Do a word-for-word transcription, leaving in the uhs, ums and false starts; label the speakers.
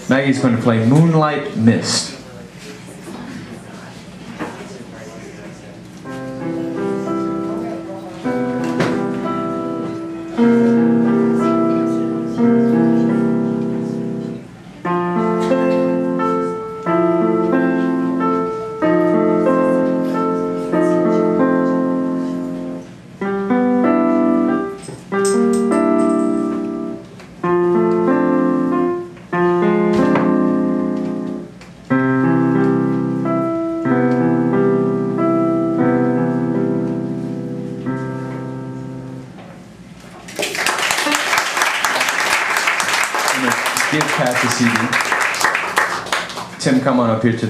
Speaker 1: Maggie's going to play Moonlight Mist. Give Pat the C D. Tim, come on up here to